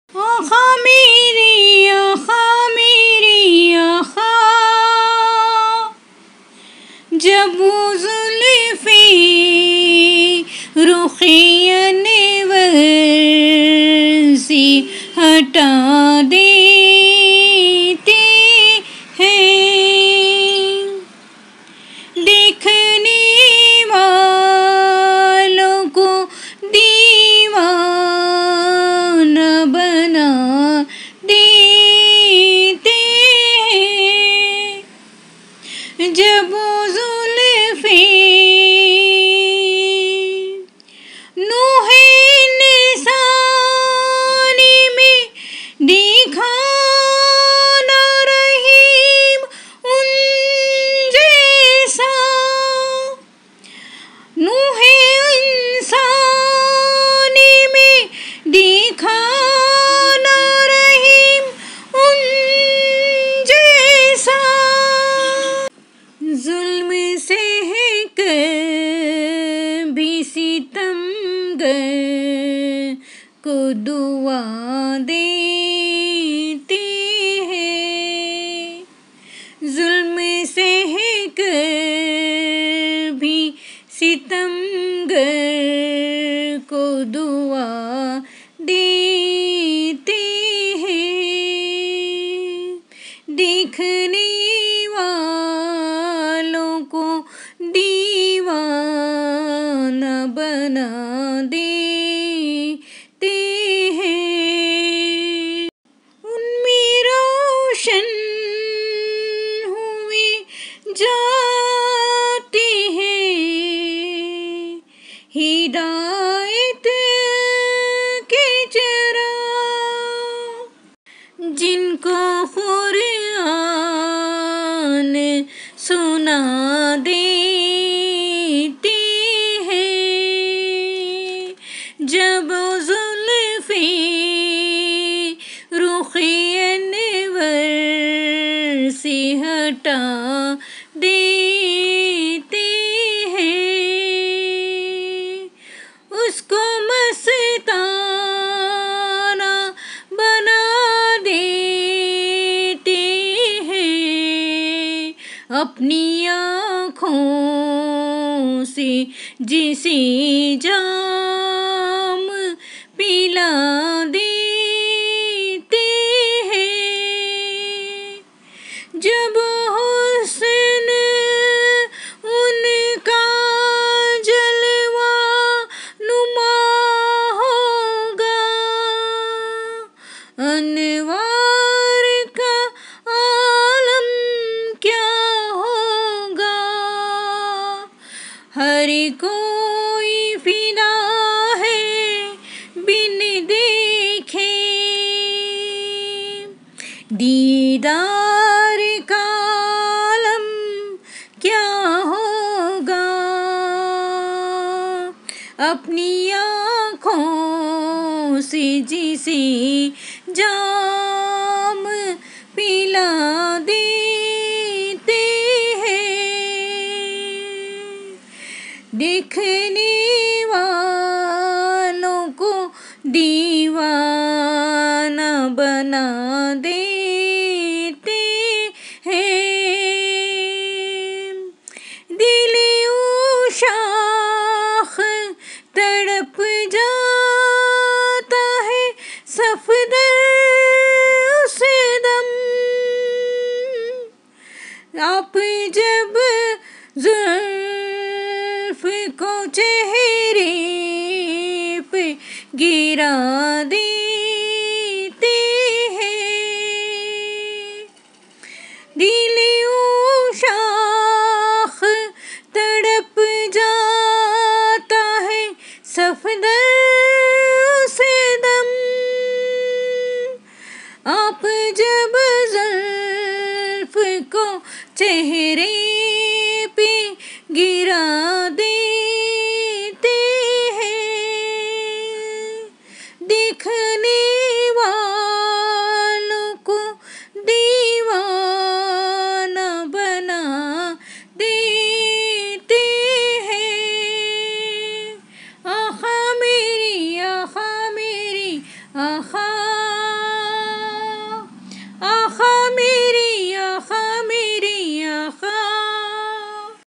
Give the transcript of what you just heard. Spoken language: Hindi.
आखा मेरी आखा मेरी आखा, जब वो जुल्फ़े रुख़ी अनवर से हटा देते हैं, देखने वालों को दीवाना बना देते हैं। जब वो जुल्फ़े नूहे इंसानी में देखा ना रहीम उन जैसा, नूहे इंसानी में देखा ना रहीम उन जैसा। जुल्म सह कर भी सितमगर को दुआ देते हैं, जुल्म सह कर भी सितमगर को दुआ देते हैं, देखने वालों को दीवाना बना देते हैं। उनमें रोशन हुए जाते हैं हिदायत के चिराग, जिनको कुरान सुना देते हैं। जब जुल्फ़े रुख़ी अनवर से हटा देते हैं, उसको मस्ताना बना देते हैं, अपनी आँखों से जिसे जाम पिला देते हैं। जब हुस्न उनका जलवा नुमा होगा, अनवार का आलम क्या होगा, हर कोई फिदा है बिन देखे, दीदार का आलम क्या होगा, अपनी आँखों से जिसे जाम पिला देते हैं, देखने वालों को दीवाना बना देते हैं। दिल-ए शाख तड़प जाता है सफदर उस दम, आप जब जुल्फ़ को चेहरे पे गिरा देते हैं। दिल-ए शाख तड़प जाता है सफदर उस दम, आप जब जुल्फ़ को चेहरे पे गिरा देते हैं, देख